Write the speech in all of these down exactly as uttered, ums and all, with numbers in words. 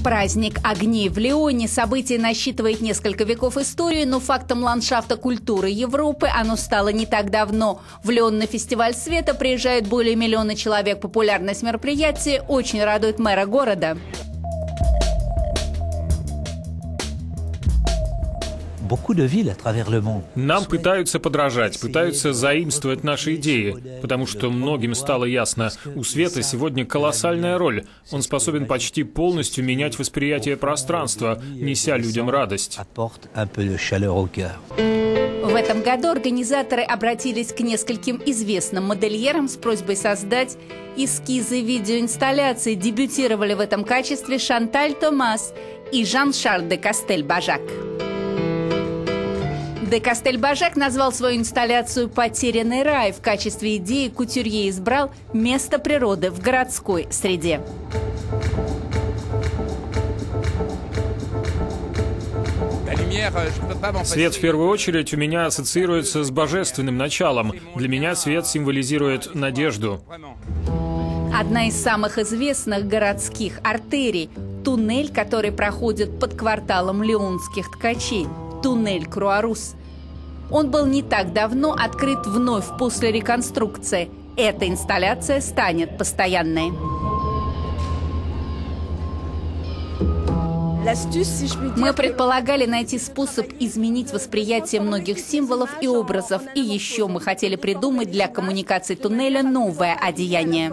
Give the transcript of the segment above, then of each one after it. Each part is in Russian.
Праздник огней в Лионе. Событие насчитывает несколько веков истории, но фактом ландшафта культуры Европы оно стало не так давно. В Лион на фестиваль света приезжают более миллиона человек. Популярность мероприятия очень радует мэра города. Нам пытаются подражать, пытаются заимствовать наши идеи, потому что многим стало ясно, у света сегодня колоссальная роль. Он способен почти полностью менять восприятие пространства, неся людям радость. В этом году организаторы обратились к нескольким известным модельерам с просьбой создать эскизы видеоинсталляции. Дебютировали в этом качестве Шанталь Томас и Жан-Шарль де Кастель-Бажак. Де Кастель-Бажак назвал свою инсталляцию «Потерянный рай». В качестве идеи кутюрье избрал место природы в городской среде. Свет в первую очередь у меня ассоциируется с божественным началом. Для меня свет символизирует надежду. Одна из самых известных городских артерий – туннель, который проходит под кварталом лионских ткачей – туннель Круарус. Он был не так давно открыт вновь после реконструкции. Эта инсталляция станет постоянной. Мы предполагали найти способ изменить восприятие многих символов и образов. И еще мы хотели придумать для коммуникации туннеля новое одеяние.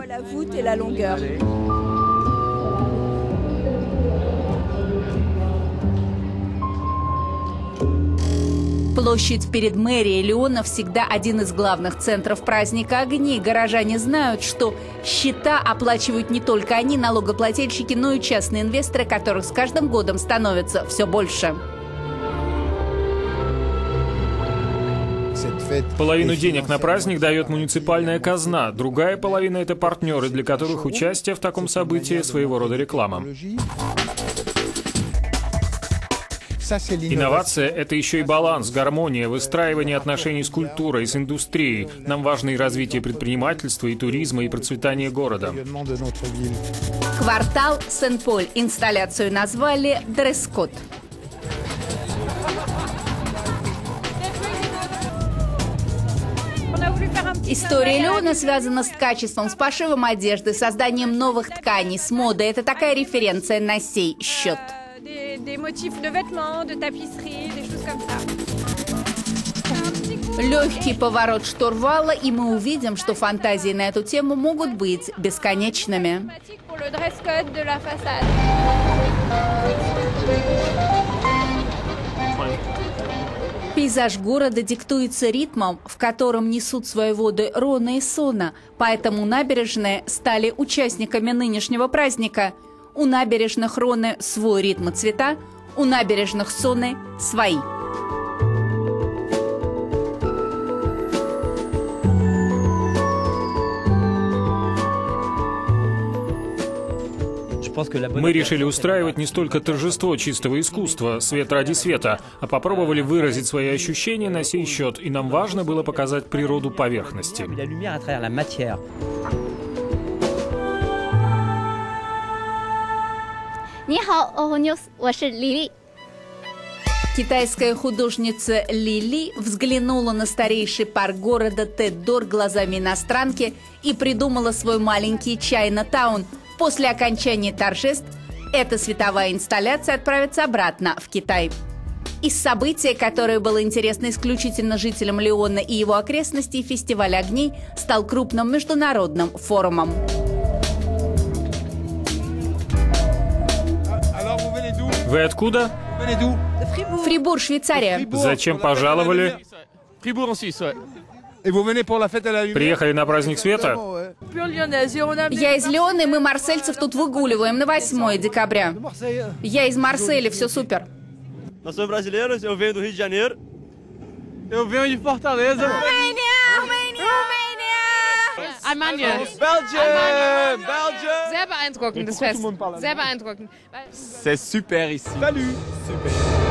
Площадь перед мэрией Лиона всегда один из главных центров праздника огней. Горожане знают, что счета оплачивают не только они, налогоплательщики, но и частные инвесторы, которых с каждым годом становится все больше. Половину денег на праздник дает муниципальная казна, другая половина – это партнеры, для которых участие в таком событии – своего рода реклама. Инновация – это еще и баланс, гармония, выстраивание отношений с культурой, с индустрией. Нам важно и развитие предпринимательства, и туризма, и процветание города. Квартал Сен-Поль. Инсталляцию назвали «Дресс-код». История Лиона связана с ткачеством, с пошивом одежды, созданием новых тканей, с модой. Это такая референция на сей счет. Легкий поворот штурвала, и мы увидим, что фантазии на эту тему могут быть бесконечными. Пейзаж города диктуется ритмом, в котором несут свои воды Рона и Сона, поэтому набережные стали участниками нынешнего праздника. У набережных Роны свой ритм и цвета, у набережных Соны свои. Мы решили устраивать не столько торжество чистого искусства, свет ради света, а попробовали выразить свои ощущения на сей счет, и нам важно было показать природу поверхности. Китайская художница Лили взглянула на старейший парк города Тет-Дор глазами иностранки и придумала свой маленький Чайна-таун. После окончания торжеств эта световая инсталляция отправится обратно в Китай. Из события, которое было интересно исключительно жителям Лиона и его окрестностей, фестиваль огней стал крупным международным форумом. Вы откуда? Фрибур, Швейцария. Зачем пожаловали? Приехали на праздник света? Я из Лиона, и мы марсельцев тут выгуливаем на восьмое декабря. Я из Марселя, все супер. Eu sou brasileiro, eu venho do Rio de Janeiro. Eu venho de Fortaleza. Romênia, Romênia, Romênia. Almanya. Belgium, Belgium. Sehr beeindruckendes Fest. Sehr beeindruckend. C'est super ici. Salut. Super.